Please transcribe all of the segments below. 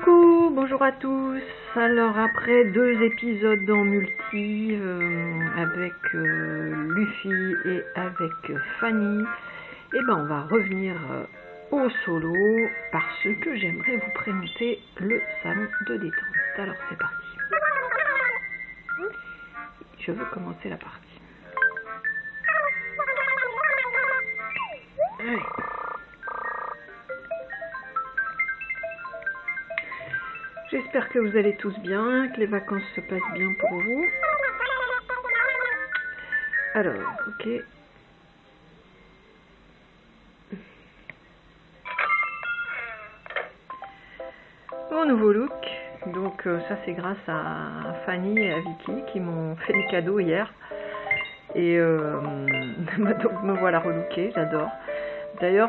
Coucou, bonjour à tous. Alors après 2 épisodes en multi avec Luffy et avec Fanny, et ben on va revenir au solo parce que j'aimerais vous présenter le salon de détente. Alors c'est parti. Je veux commencer la partie. Allez. J'espère que vous allez tous bien, que les vacances se passent bien pour vous. Alors, ok. Mon nouveau look. Donc ça c'est grâce à Fanny et à Vicky qui m'ont fait des cadeaux hier. Et donc me voilà relooké, j'adore. D'ailleurs,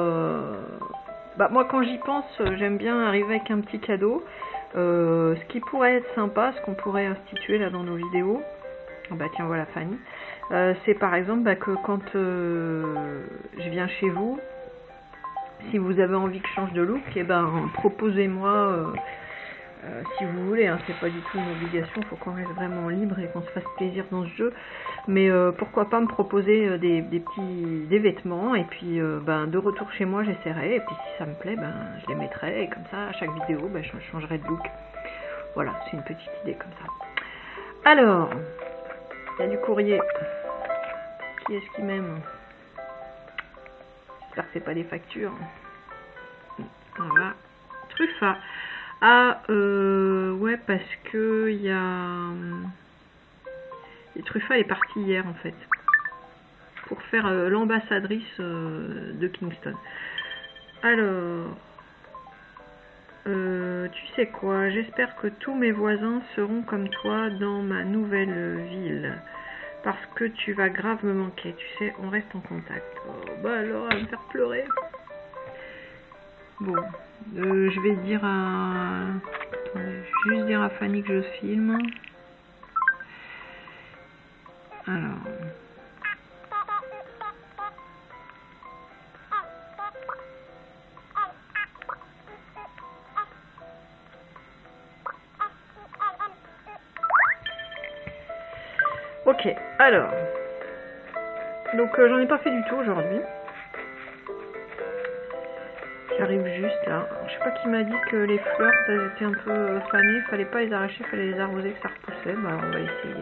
moi quand j'y pense, j'aime bien arriver avec un petit cadeau. Ce qui pourrait être sympa, ce qu'on pourrait instituer là dans nos vidéos, tiens voilà Fanny, c'est par exemple que quand je viens chez vous, si vous avez envie que je change de look, proposez-moi si vous voulez, hein, c'est pas du tout une obligation, faut qu'on reste vraiment libre et qu'on se fasse plaisir dans ce jeu, mais pourquoi pas me proposer des vêtements, et puis de retour chez moi j'essaierai, et puis si ça me plaît, je les mettrai, et comme ça à chaque vidéo je changerai de look. Voilà, c'est une petite idée comme ça. Alors, il y a du courrier. Qui est-ce qui m'aime? J'espère que c'est pas des factures. Voilà. Truffa. Ah, ouais, parce que il y a... Et Truffa est partie hier, en fait, pour faire l'ambassadrice de Kingston. Alors, tu sais quoi, j'espère que tous mes voisins seront comme toi dans ma nouvelle ville, parce que tu vas grave me manquer, tu sais, on reste en contact. Oh, alors, elle va me faire pleurer. Bon, je vais dire à... juste dire à Fanny que je filme. Alors... Ok, alors... Donc j'en ai pas fait du tout aujourd'hui. J'arrive juste là. Je sais pas qui m'a dit que les fleurs elles étaient un peu fanées, fallait pas les arracher, fallait les arroser, que ça repoussait. Alors on va essayer.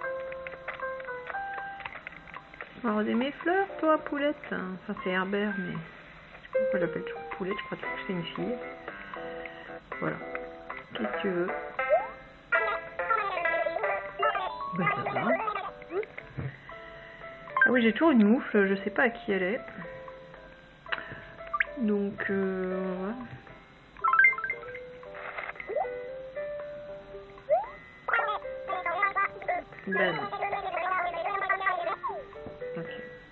Arroser mes fleurs, toi, poulette. Enfin, c'est Herbert, mais je sais pas pourquoi j'appelle toujours poulette, je crois toujours que c'est une fille. Voilà. Qu'est-ce que tu veux? Ça va. Ah oui, j'ai toujours une moufle, je sais pas à qui elle est. Donc, voilà. Ben. Ok.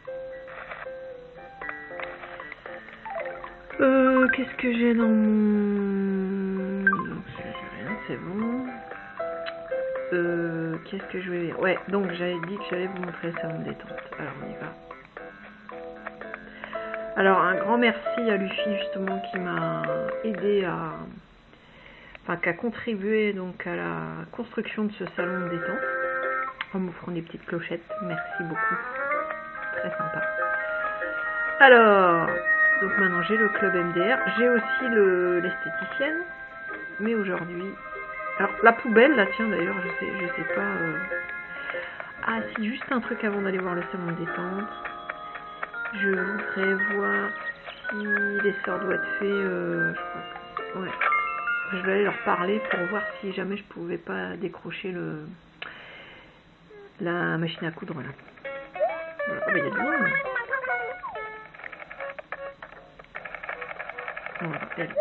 Qu'est-ce que j'ai dans mon... J'ai rien, c'est bon. Qu'est-ce que je vais dire? Ouais, donc j'avais dit que j'allais vous montrer le salon de détente. Alors, on y va. Alors, un grand merci à Luffy, justement, qui m'a aidé à... Enfin, qui a contribué donc à la construction de ce salon de détente, en m'offrant des petites clochettes. Merci beaucoup. Très sympa. Alors, donc maintenant j'ai le club MDR. J'ai aussi l'esthéticienne. Mais aujourd'hui... Alors, la poubelle, là, tiens, d'ailleurs, je sais pas... Ah, si, juste un truc avant d'aller voir le salon de détente. Je voudrais voir si les sorts doivent être faits, je crois que... Ouais. Je vais aller leur parler pour voir si jamais je pouvais pas décrocher la machine à coudre, là. Voilà. Oh, il y a du monde. Voilà, elle.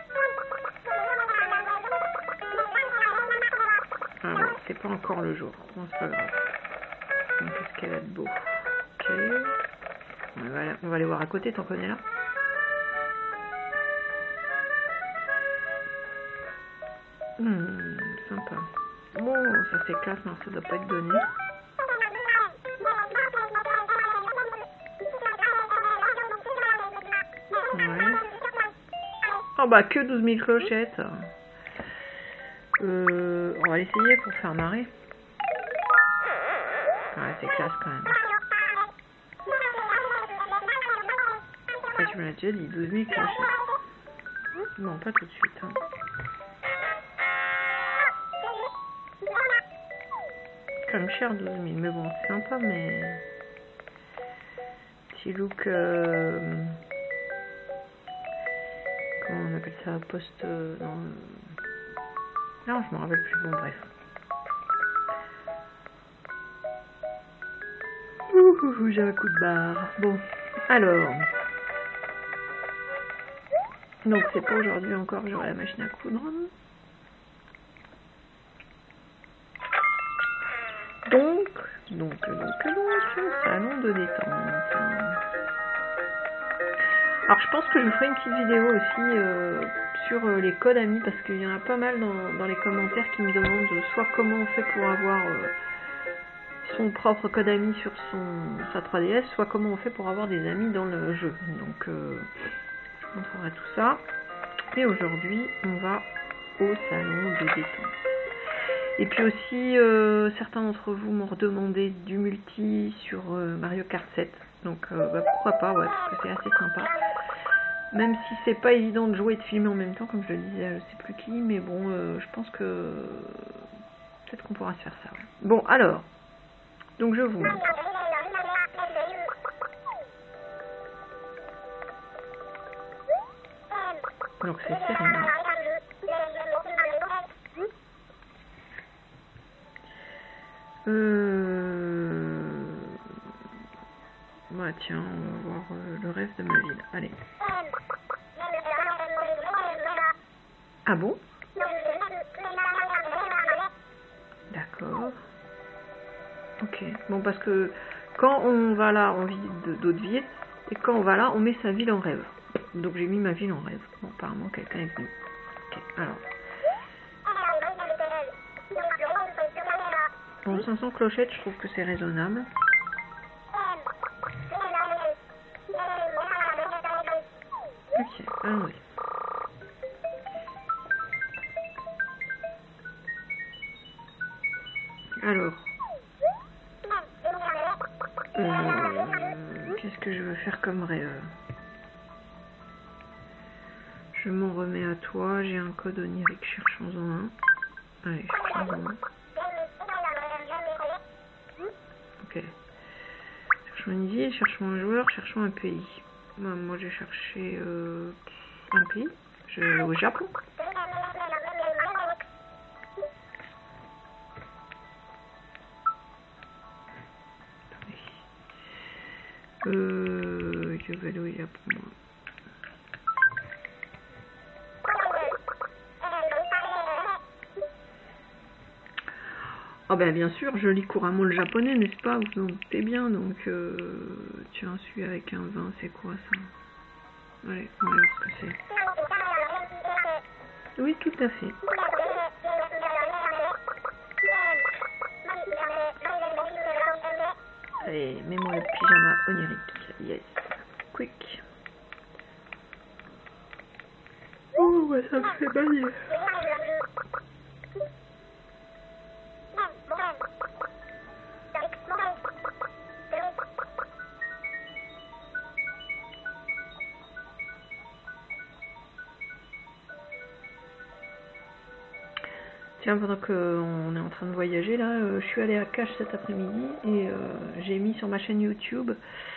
Alors, c'est pas encore le jour. Bon, c'est pas grave. Qu'est-ce qu'elle a de beau? Ok. On va aller voir à côté, t'en connais là? Sympa. Bon, ça c'est classe, mais ça doit pas être donné. Ouais. Oh que 12 000 clochettes. On va l'essayer pour faire marrer. Ouais, c'est classe quand même. Ah, tu me l'as déjà dit, 12 000 clochettes. Non, pas tout de suite. Hein. Quand même cher 12 000, mais bon, c'est sympa, mais... Petit look... Comment on appelle ça? Post... Non, je me rappelle plus, bon, bref. Ouh, j'ai un coup de barre. Bon, alors... Donc c'est pas aujourd'hui encore que j'aurai la machine à coudre. Donc, salon de détente. Alors je pense que je ferai une petite vidéo aussi sur les codes amis, parce qu'il y en a pas mal dans les commentaires qui me demandent soit comment on fait pour avoir son propre code ami sur sa 3DS, soit comment on fait pour avoir des amis dans le jeu. Donc je montrerai tout ça. Et aujourd'hui, on va au salon de détente. Et puis aussi, certains d'entre vous m'ont redemandé du multi sur Mario Kart 7. Donc pourquoi pas, ouais, parce que c'est assez sympa. Même si c'est pas évident de jouer et de filmer en même temps, comme je le disais, je sais plus qui, mais bon, je pense que peut-être qu'on pourra se faire ça. Ouais. Bon, alors, donc je vous montre. Donc c'est Serena. Bah tiens, on va voir le rêve de ma ville. Allez. Ah bon? D'accord. Ok. Bon, parce que quand on va là, on vit d'autres villes, et quand on va là, on met sa ville en rêve. Donc j'ai mis ma ville en rêve. Bon, apparemment quelqu'un est venu. Ok, alors. Bon, 500 clochettes, je trouve que c'est raisonnable. Ok, allons-y. Alors. Qu'est-ce que je veux faire comme rêve? Je m'en remets à toi, j'ai un code onirique, cherchons-en un. Allez, cherchons-en un. Ok. Cherchons une ville, cherchons un joueur, cherchons un pays. Moi j'ai cherché un pays. Je vais aller au Japon. Je vais aller au Japon, moi. Ah ben bien sûr, je lis couramment le japonais, n'est-ce pas? Vous en doutez bien, donc tiens, celui avec un 20, c'est quoi ça? Allez, on va voir ce que c'est. Oui, tout à fait. Allez, mets-moi le pyjama onirique. Yes. Quick. Oh, bah ça me fait bailler. Tiens, pendant qu'on est en train de voyager là, je suis allée à Cache cet après-midi et j'ai mis sur ma chaîne YouTube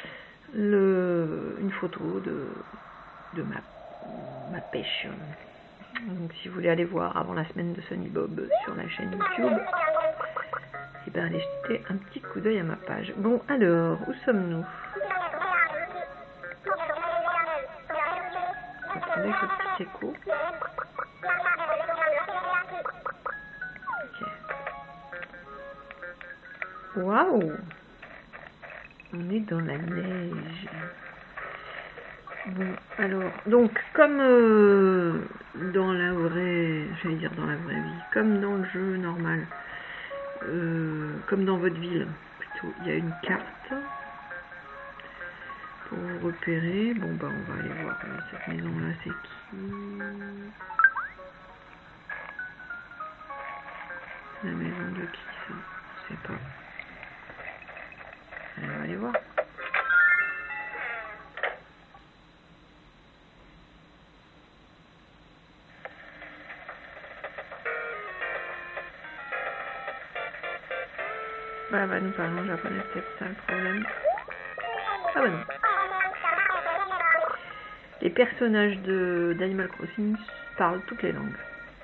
une photo de ma pêche. Donc si vous voulez aller voir avant la semaine de Sunny Bob sur la chaîne YouTube, et ben allez jeter un petit coup d'œil à ma page. Bon alors, où sommes-nous? Attendez, ce petit écho. Waouh! On est dans la neige. Bon, alors, donc, comme dans la vraie, j'allais dire dans la vraie vie, comme dans le jeu normal, comme dans votre ville, plutôt, il y a une carte pour vous repérer. Bon, bah, on va aller voir cette maison-là, c'est qui? La maison de qui ça? Je sais pas. Allez, on va aller voir. Bah nous parlons japonais, c'est ça le problème. Ah bah non. Les personnages d'Animal Crossing parlent toutes les langues.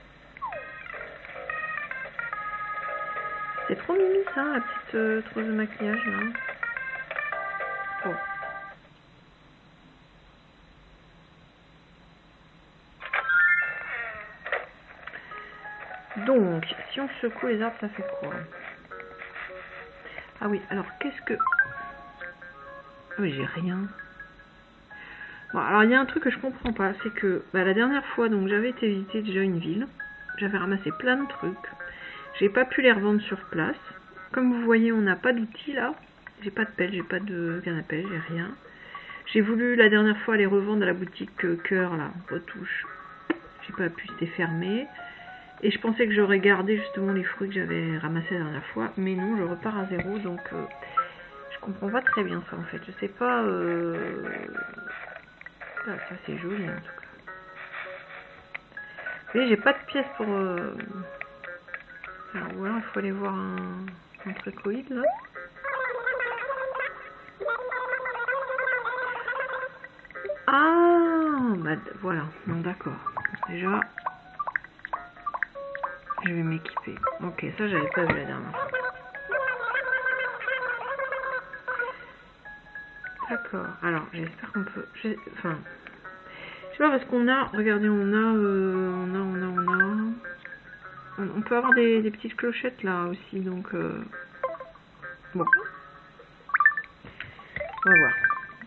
C'est trop mimi ça, la petite trousse de maquillage là. Bon. Donc, si on secoue les arbres, ça fait quoi? Ah oui, alors qu'est-ce que... Ah oui, j'ai rien. Bon, alors il y a un truc que je comprends pas, c'est que la dernière fois, donc j'avais été visiter déjà une ville, j'avais ramassé plein de trucs, j'ai pas pu les revendre sur place. Comme vous voyez, on n'a pas d'outils là, j'ai pas de pelle, j'ai pas de canne à pêche, j'ai rien. J'ai voulu la dernière fois les revendre à la boutique Cœur là, retouche, j'ai pas pu, c'était fermé. Et je pensais que j'aurais gardé justement les fruits que j'avais ramassés la dernière fois, mais non, je repars à zéro, donc je comprends pas très bien ça en fait, je sais pas... Ah, ça c'est joli en tout cas. Vous voyez, j'ai pas de pièces pour... Alors, ou alors il faut aller voir un tricoïde là. Ah, bah voilà, non d'accord. Déjà, je vais m'équiper. Ok, ça j'avais pas vu la dernière fois. D'accord, alors j'espère qu'on peut... Enfin... Je sais pas parce qu'on a... Regardez, on peut avoir des petites clochettes là aussi, donc... Bon. On va voir.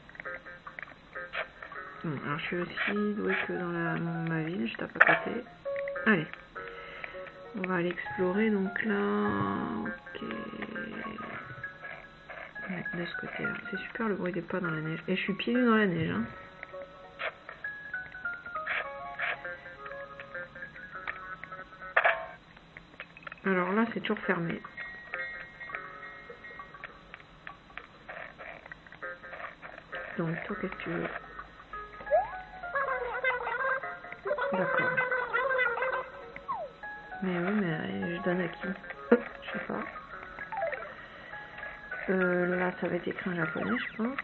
Bon, alors je suis aussi douée que dans ma ville, je tape à côté. Allez. On va aller explorer, donc là... Ok... Ouais, de ce côté-là. C'est super le bruit des pas dans la neige. Et je suis pieds nus dans la neige, hein. Alors là, c'est toujours fermé. Donc, toi, qu'est-ce que tu veux? D'accord. Mais oui, mais je donne à qui? Je sais pas. Là, ça va être écrit en japonais, je pense.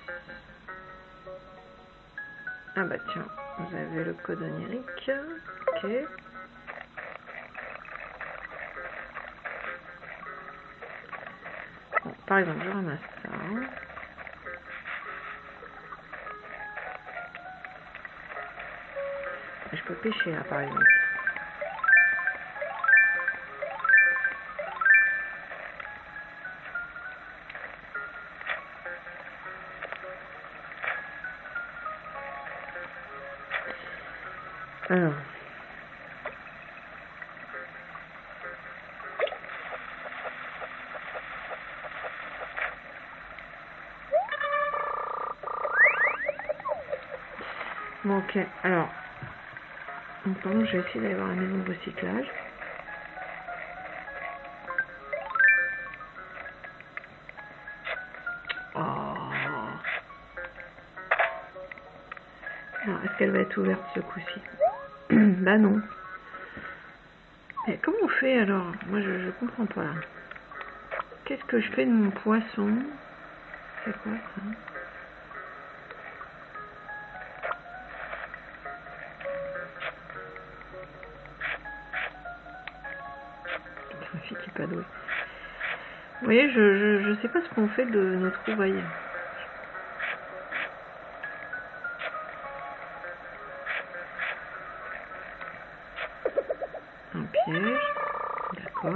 Ah bah tiens, vous avez le code onirique. Ok. Bon, par exemple, je ramasse ça. Je peux pêcher là, par exemple. Alors. Bon, ok, alors. Donc, pardon, je vais essayer d'aller voir la maison de recyclage. Oh. Alors, est-ce qu'elle va être ouverte ce coup-ci? Bah non. Mais comment on fait alors? Moi, je comprends pas là. Qu'est-ce que je fais de mon poisson? C'est quoi ça? Ma fille qui est pas douée. Vous voyez, je sais pas ce qu'on fait de nos trouvailles. Un piège. D'accord.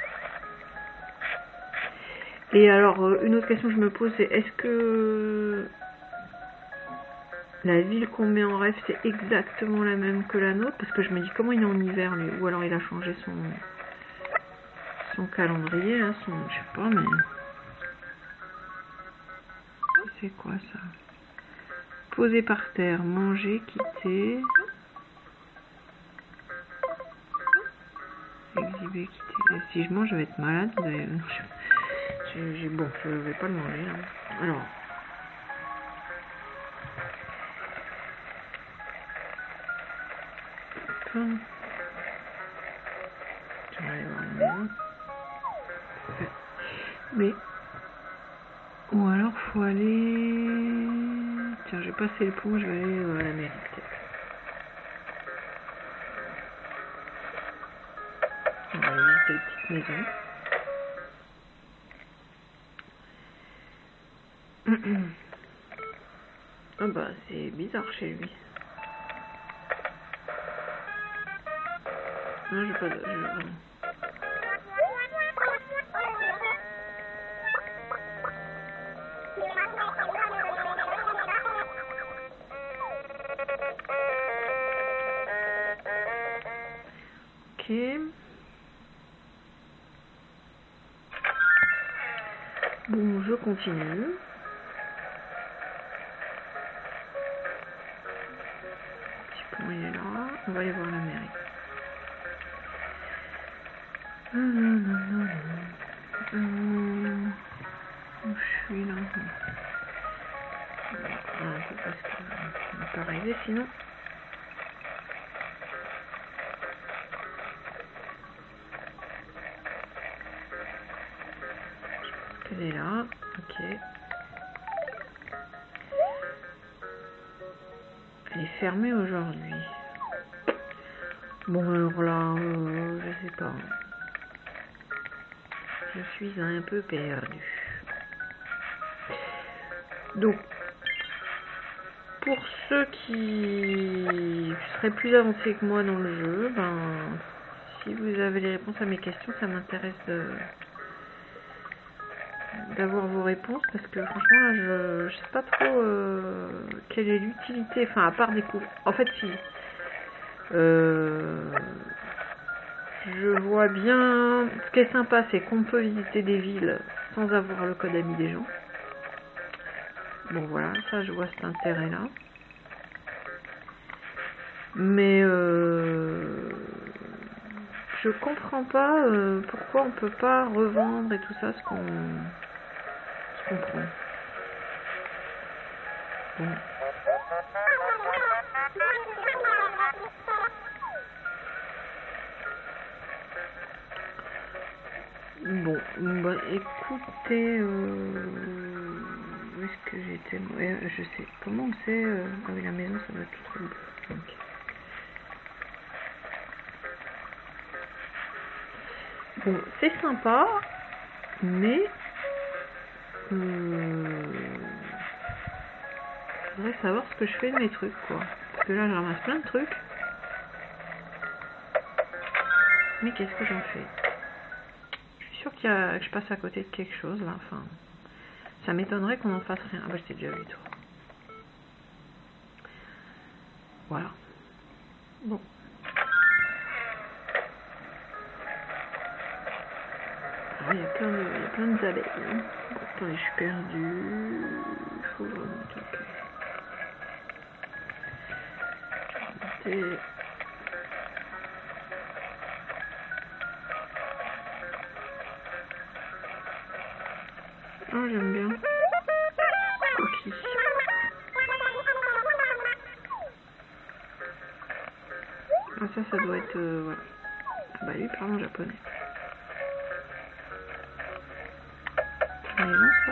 Et alors, une autre question que je me pose, c'est est-ce que la ville qu'on met en rêve, c'est exactement la même que la nôtre? Parce que je me dis, comment il est en hiver, lui? Ou alors il a changé son calendrier, hein, je sais pas, mais... C'est quoi, ça? Poser par terre, manger, quitter... Exit. vais quitter. Si je mange, je vais être malade. Bon, je vais pas le manger. Hein. Alors. Je vais aller voir la maison. Mais. Ou alors, faut aller. Tiens, je vais passer le pont, je vais aller à la mairie peut-être. On va visiter les petites maisons. Ah bah c'est bizarre chez lui. Non, je pas. Ok. Bon, je continue. Petit pont il est là. On va aller voir la mairie. Où je suis là. Un peu parce que on peut pas arriver sinon. Elle est là, ok. Elle est fermée aujourd'hui. Bon alors là, je sais pas. Je suis un peu perdue. Donc, pour ceux qui seraient plus avancés que moi dans le jeu, ben, si vous avez les réponses à mes questions, ça m'intéresse d'avoir vos réponses parce que franchement là je sais pas trop quelle est l'utilité, enfin à part découvrir. En fait si je vois bien, ce qui est sympa c'est qu'on peut visiter des villes sans avoir le code ami des gens. Bon voilà, ça je vois cet intérêt là. Mais je comprends pas pourquoi on peut pas revendre et tout ça ce qu'on prend. Bon. Bon, bah écoutez, où est-ce que j'étais? Je sais, comment on sait, ah oui la maison ça doit être tout bleu. Okay. Bon, c'est sympa, mais faudrait savoir ce que je fais de mes trucs quoi. Parce que là je ramasse plein de trucs. Mais qu'est-ce que j'en fais? Je suis sûre que je passe à côté de quelque chose là, enfin. Ça m'étonnerait qu'on en fasse rien. Ah bah je t'ai déjà vu toi. Voilà. Bon. Alors, il y a plein d'abeilles. Hein. Bon, attendez, je suis perdue. Il faut vraiment cliquer. Oh, j'aime bien. Cookie. Ah, ça doit être... voilà. Ah bah lui parle en japonais. Maison, ça.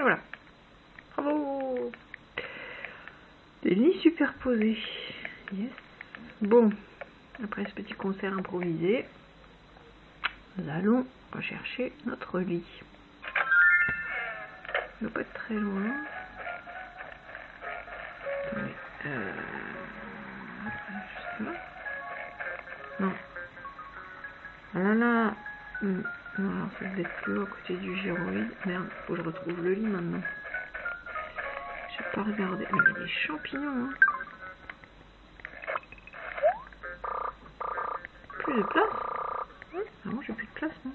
Et voilà. Bravo. Des lits superposés. Yes. Bon, après ce petit concert improvisé, nous allons rechercher notre lit. Il ne va pas être très loin. Attendez. Juste là. Non. Ah là là. Non, alors ça devait être plus haut à côté du gyroïde. Merde, faut que je retrouve le lit maintenant. J'ai pas regardé. Mais il y a des champignons, hein. Plus de place. Ah bon, j'ai plus de place, non?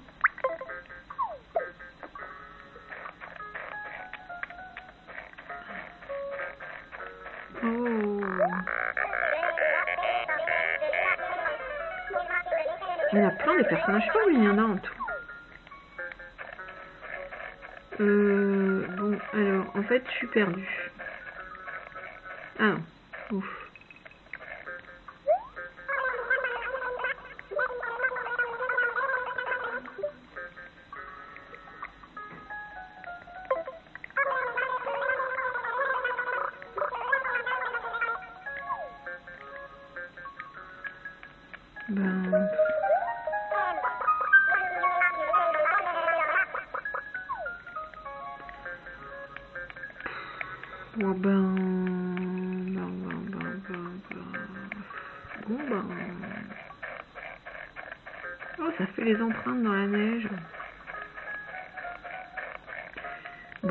Oh. Il y en a plein des personnages. Je sais pas où il y en a en tout. Bon, alors, en fait, je suis perdue. Ah non. Ouf. Ben... Oh ben... Bon ben... Oh, ça fait les empreintes dans la neige. Bon.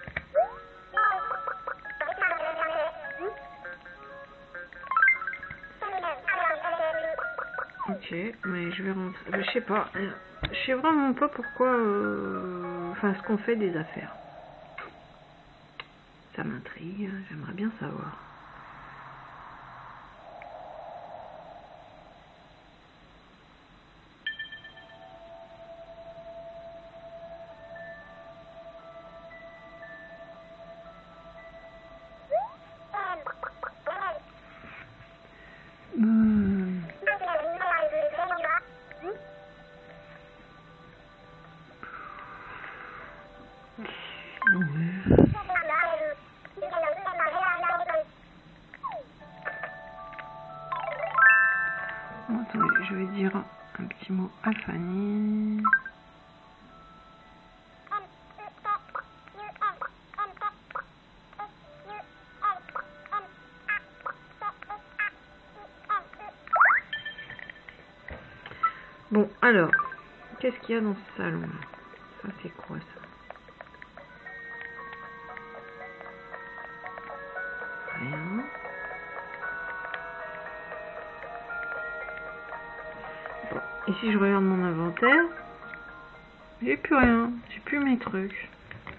Ok, mais je vais rentrer. Je sais pas. Je sais vraiment pas pourquoi... Enfin, ce qu'on fait des affaires. Ça m'intrigue, j'aimerais bien savoir. Attendez, je vais dire un petit mot à Fanny. Bon, alors, qu'est-ce qu'il y a dans ce salon? Ça, c'est quoi ça? Rien. Bon, et si je regarde mon inventaire, j'ai plus rien, j'ai plus mes trucs.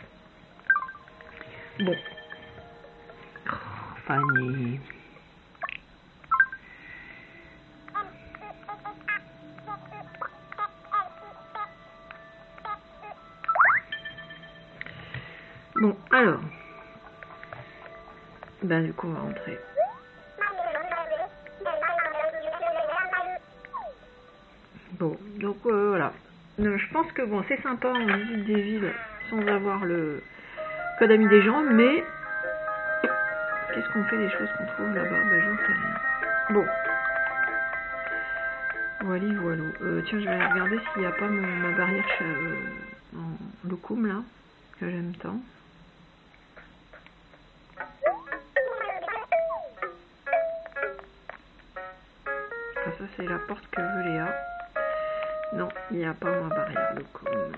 Bon. Oh, Fanny. Bon, alors. Ben, du coup, on va rentrer. Bon, donc voilà. Je pense que bon, c'est sympa, on visite des villes sans avoir le code ami des gens, mais qu'est-ce qu'on fait des choses qu'on trouve là-bas? Ben, j'en sais rien. Bon. Voilà, voilà. Tiens, je vais regarder s'il n'y a pas ma barrière en Locum là, que j'aime tant. Ah, ça, c'est la porte que veut Léa. Non, il n'y a pas ma barrière Locum. Bon,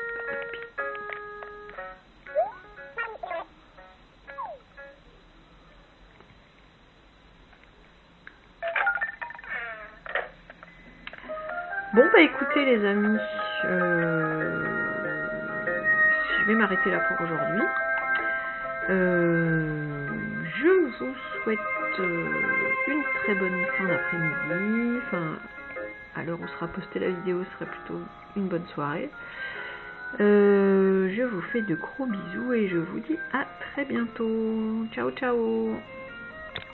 bon bah écoutez les amis, je vais m'arrêter là pour aujourd'hui. Je vous souhaite une très bonne fin d'après-midi. Enfin, à l'heure où sera postée la vidéo, ce serait plutôt une bonne soirée. Je vous fais de gros bisous et je vous dis à très bientôt. Ciao ciao.